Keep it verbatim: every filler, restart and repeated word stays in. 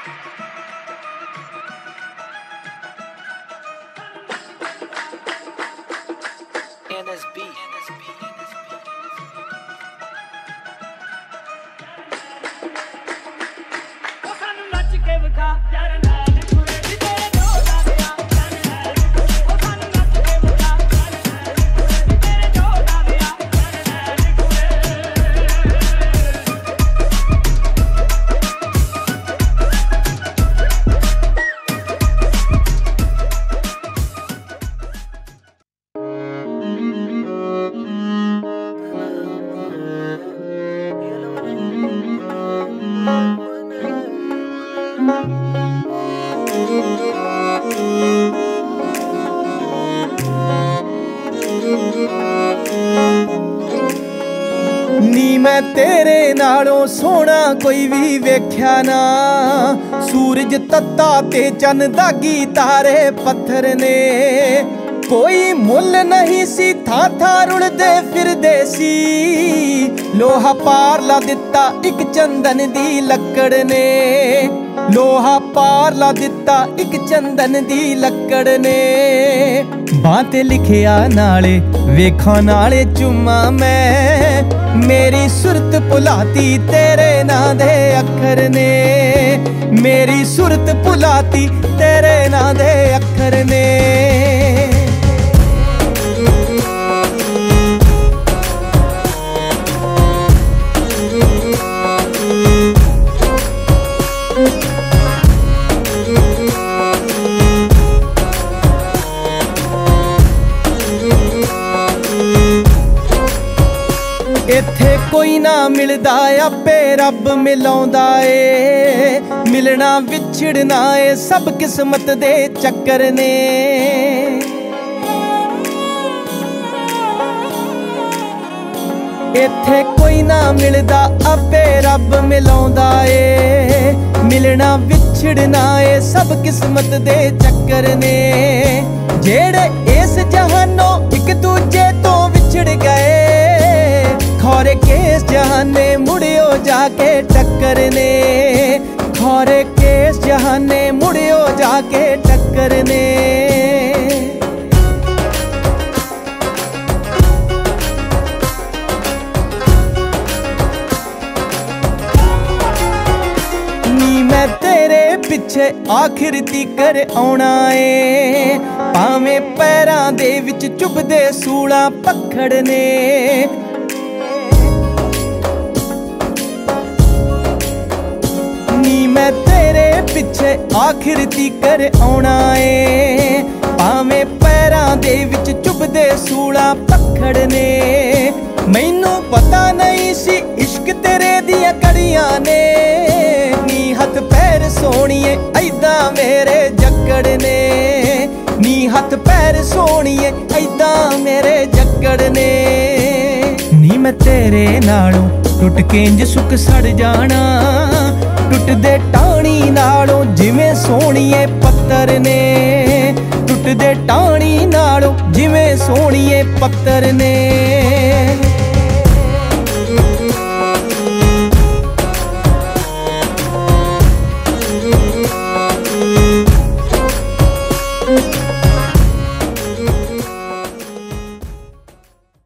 N S B. नी मैं तेरे नालों सोना कोई भी वेख्या ना। सूरज तत्ता ते चन दागी तारे पत्थर ने। कोई मुल नहीं सी था था रुड़दे फिरदे सी। लोहा पार ला दिता एक चंदन दी लकड़ ने। लोहा पार ला दिता एक चंदन दी लकड़ ने। बां ते लिखिया नाले वेखा नाले चुम्मा मैं। मेरी सुरत भुलाती तेरे नां दे अखर ने। मेरी सुरत भुलाती तेरे नां दे अखर ने। इत्थे कोई ना मिलदा आपे रब मिलाउंदा ए। मिलना विछड़ना ए सब किस्मत दे चक्कर ने। इत्थे कोई ना मिलदा आपे रब मिलाउंदा ए। मिलना विछड़ना ए सब किस्मत दे चक्कर ने। जेड़े इस जहानों एक दूजे तो विछड़ गए। खौरे केस जहाने मुड़ियो जाके टक्कर ने। खौरे केस जहाने मुड़ियो जाके टक्कर ने। नी मैं तेरे पिछे आखिर तीकर आउणा ए। भावें पैरां दे विच चुभदे सूला पखड़ ने। मैं तेरे पिछे आखिर तीकर आउणा ए। भावें पैरां दे विच चुभदे सूला पखड़ ने। मैनू पता नहीं सी इश्क तेरे दियां कड़ियां ने। नी हथ पैर सोहणीए ऐदां मेरे जक्कड़ ने। नी हथ पैर सोहणीए ऐदां मेरे जक्कड़ ने। नी मैं तेरे नालों टुट के इंज सुक सड़ जाना। टुटदे टाणी नालों जिवें सोहणीए पत्तर ने। टुटदे टाणी नालों जिवें सोहणीए पत्तर ने।